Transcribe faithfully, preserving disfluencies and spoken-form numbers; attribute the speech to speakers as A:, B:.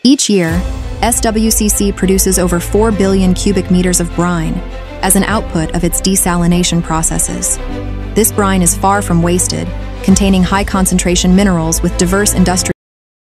A: Each year, S W C C produces over four billion cubic meters of brine as an output of its desalination processes. This brine is far from wasted, containing high concentration minerals with diverse industrial